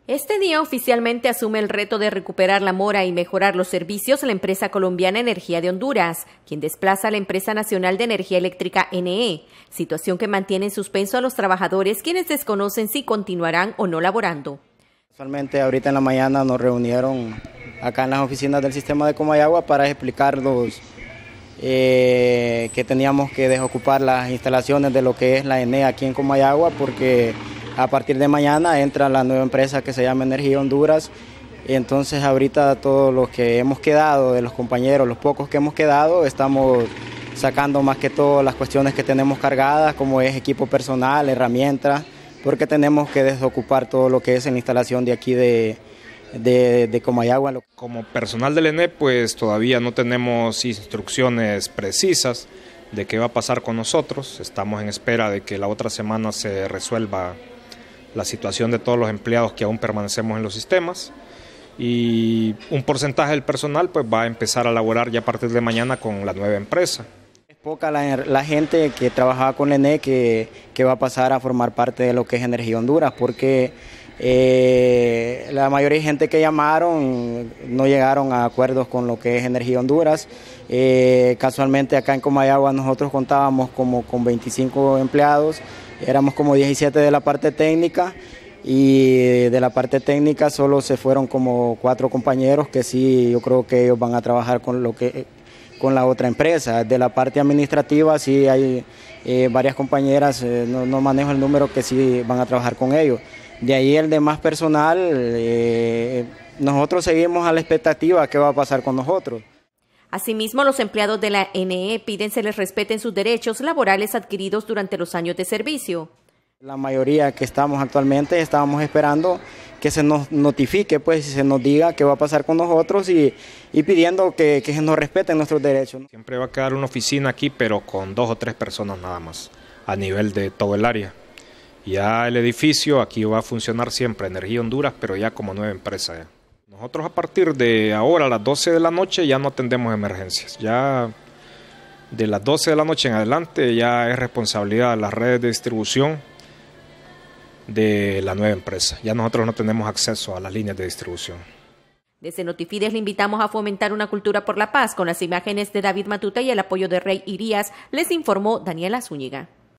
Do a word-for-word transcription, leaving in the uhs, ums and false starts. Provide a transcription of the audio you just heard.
Este día oficialmente asume el reto de recuperar la mora y mejorar los servicios la empresa colombiana Energía de Honduras, quien desplaza a la empresa nacional de energía eléctrica N E, situación que mantiene en suspenso a los trabajadores quienes desconocen si continuarán o no laborando. Casualmente ahorita en la mañana nos reunieron acá en las oficinas del sistema de Comayagua para explicarnos eh, que teníamos que desocupar las instalaciones de lo que es la N E aquí en Comayagua, porque a partir de mañana entra la nueva empresa que se llama Energía Honduras. Y entonces ahorita todos los que hemos quedado, de los compañeros, los pocos que hemos quedado, estamos sacando más que todo las cuestiones que tenemos cargadas, como es equipo personal, herramientas, porque tenemos que desocupar todo lo que es la instalación de aquí de, de, de Comayagua. Como personal del N E, pues todavía no tenemos instrucciones precisas de qué va a pasar con nosotros. Estamos en espera de que la otra semana se resuelva la situación de todos los empleados que aún permanecemos en los sistemas, y un porcentaje del personal pues va a empezar a laborar ya a partir de mañana con la nueva empresa. Es poca la, la gente que trabajaba con la N E que, que va a pasar a formar parte de lo que es Energía Honduras, porque eh, la mayoría de gente que llamaron no llegaron a acuerdos con lo que es Energía Honduras. Eh, casualmente acá en Comayagua nosotros contábamos como con veinticinco empleados, éramos como diecisiete de la parte técnica, y de la parte técnica solo se fueron como cuatro compañeros que sí, yo creo que ellos van a trabajar con lo que con la otra empresa. De la parte administrativa sí hay eh, varias compañeras, eh, no, no manejo el número, que sí van a trabajar con ellos. De ahí el demás personal, eh, nosotros seguimos a la expectativa de qué va a pasar con nosotros. Asimismo, los empleados de la N E piden se les respeten sus derechos laborales adquiridos durante los años de servicio. La mayoría que estamos actualmente estábamos esperando que se nos notifique, pues, y se nos diga qué va a pasar con nosotros, y, y pidiendo que, que se nos respeten nuestros derechos. Siempre va a quedar una oficina aquí, pero con dos o tres personas nada más, a nivel de todo el área. Ya el edificio aquí va a funcionar siempre, Energía Honduras, pero ya como nueva empresa ya. Nosotros a partir de ahora, a las doce de la noche, ya no atendemos emergencias. Ya de las doce de la noche en adelante ya es responsabilidad de las redes de distribución de la nueva empresa. Ya nosotros no tenemos acceso a las líneas de distribución. Desde Notifides le invitamos a fomentar una cultura por la paz. Con las imágenes de David Matuta y el apoyo de Rey Irías, les informó Daniela Zúñiga.